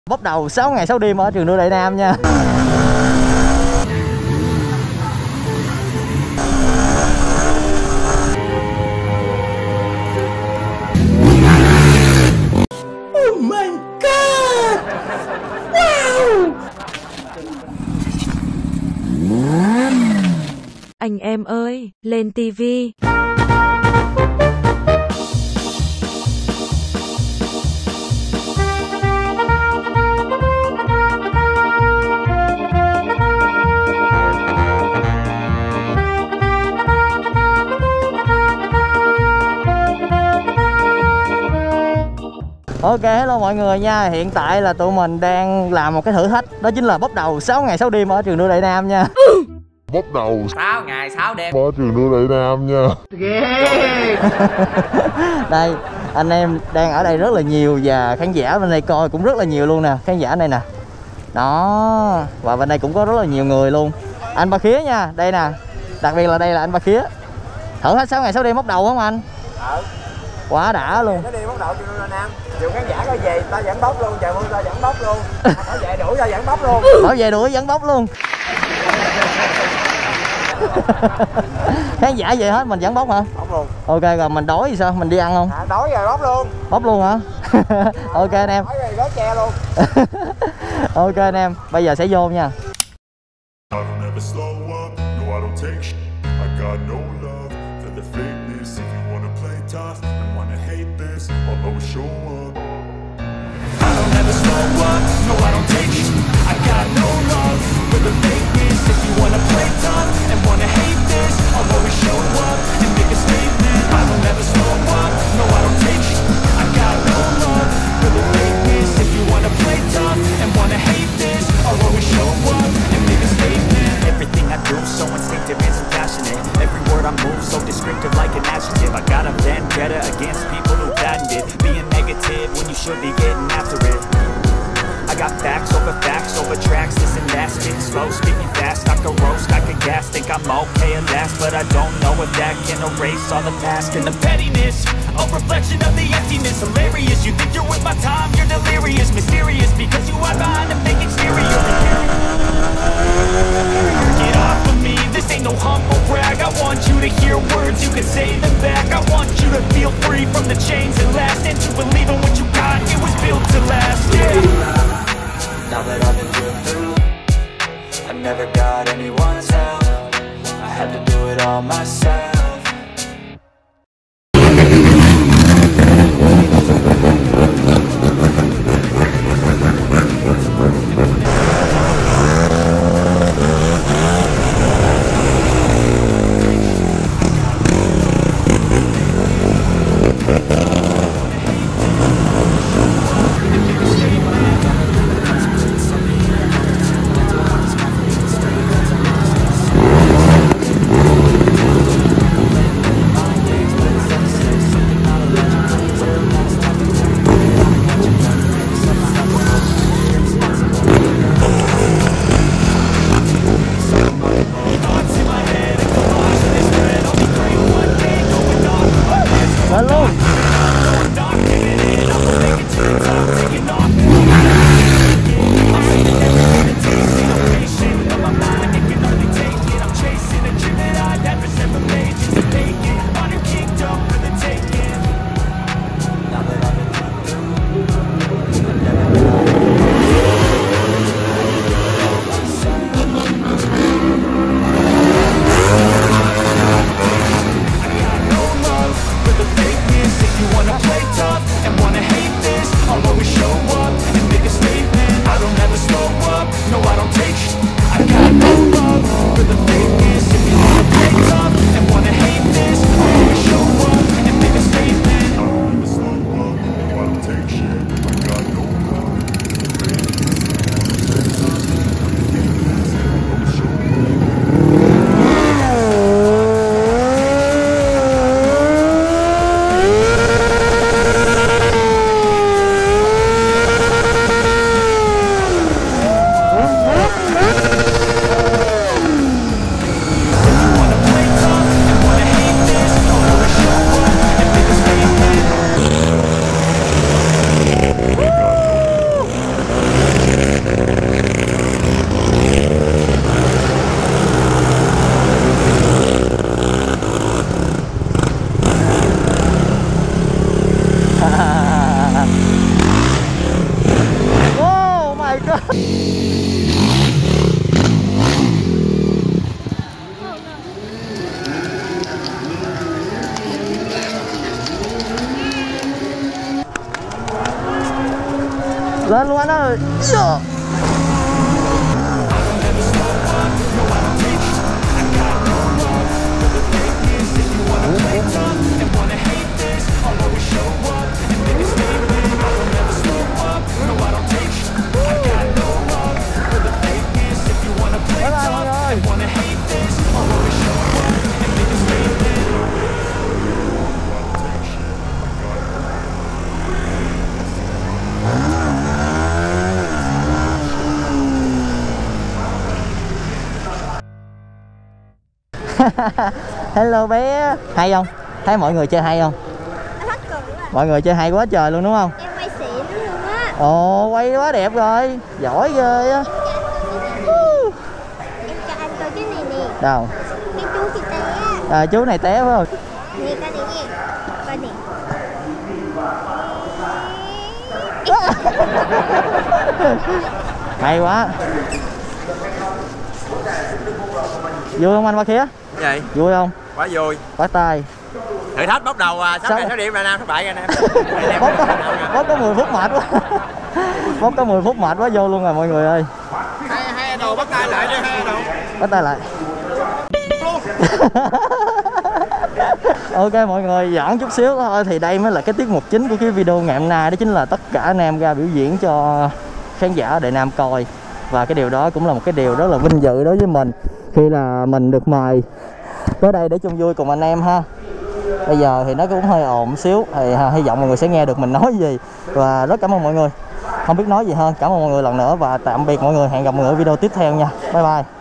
Bốc đầu 6 ngày 6 đêm ở trường đua Đại Nam nha. Oh my god! Wow! Anh em ơi, lên tivi. Ok, hello mọi người nha. Hiện tại là tụi mình đang làm một cái thử thách. Đó chính là bốc đầu 6 ngày 6 đêm ở trường đua Đại Nam nha. Bốc đầu 6 ngày 6 đêm ở trường đua Đại Nam nha. Đây, anh em đang ở đây rất là nhiều và khán giả bên đây coi cũng rất là nhiều luôn nè. Khán giả này nè. Đó, và bên đây cũng có rất là nhiều người luôn. Anh Ba Khía nha, đây nè. Đặc biệt là đây là anh Ba Khía. Thử thách 6 ngày 6 đêm bốc đầu không anh? Quá đã luôn. Nó đi bốc đầu trường đua Đại Nam. Dù khán giả có về ta vẫn bốc luôn, trời mưa ta vẫn bốc luôn. Bảo vệ đuổi ta vẫn bốc luôn. Bảo vệ đuổi vẫn bốc luôn. Khán giả về hết mình vẫn bốc hả? Bốc luôn. Ok rồi mình đói thì sao? Mình đi ăn không? Đói rồi bốc luôn. Bốc luôn hả? Ok anh em. Đói rồi gói che luôn. Ok anh em, bây giờ sẽ vô nha. So instinctive and so passionate. Every word I move so descriptive like an adjective. I got a vendetta against people who patented being negative when you should be getting after it. I got facts over tracks. Listen that, spitting slow, speaking fast. I could roast, I could gas. Think I'm okay at last, but I don't know if that can erase all the past and the pettiness. A reflection of the emptiness. Hilarious, you think you're with my time, you're delirious. Mysterious because you are behind a fake exterior. Get off of me, this ain't no humble brag. I want you to hear words, you can say them back. I want you to feel free from the chains that last, and to believe in what you got, it was built to last. Yeah. Now that I've been through, I never got anyone's help. I had to do it all myself. anh ơi. Yeah. Bye bye mọi người. Hello bé, hay không? Thấy mọi người chơi hay không? Mọi người chơi hay quá trời luôn đúng không? Em quay xịn luôn á. Ồ, quay quá đẹp rồi, giỏi ghê á. Em cho anh coi cái này nè. Đâu? Cái chú kia té. À, chú này té phải không? Nè coi này nha. Coi nè. Hay quá. Vui không anh Ba Khía? Vậy Vui không? quá vui. Quá tay. Thử thách bóc đầu Sao? 6 điểm là nam thất bại anh em. Bóp có 10 phút mệt quá. Bóp có 10 phút mệt quá vô luôn rồi mọi người ơi. Hai đầu bắt tay lại đi, hai đầu. Bắt tay lại. Ok mọi người, giỡn chút xíu thôi thì đây mới là cái tiết mục chính của cái video ngày hôm nay, đó chính là tất cả anh em ra biểu diễn cho khán giả Đại Nam coi. Và cái điều đó cũng là một cái điều rất là vinh dự đối với mình khi là mình được mời tới đây để chung vui cùng anh em ha. Bây giờ thì nó cũng hơi ồn xíu thì hy vọng mọi người sẽ nghe được mình nói gì. Và rất cảm ơn mọi người, không biết nói gì hơn. Cảm ơn mọi người lần nữa và tạm biệt mọi người, hẹn gặp mọi người ở video tiếp theo nha. Bye bye.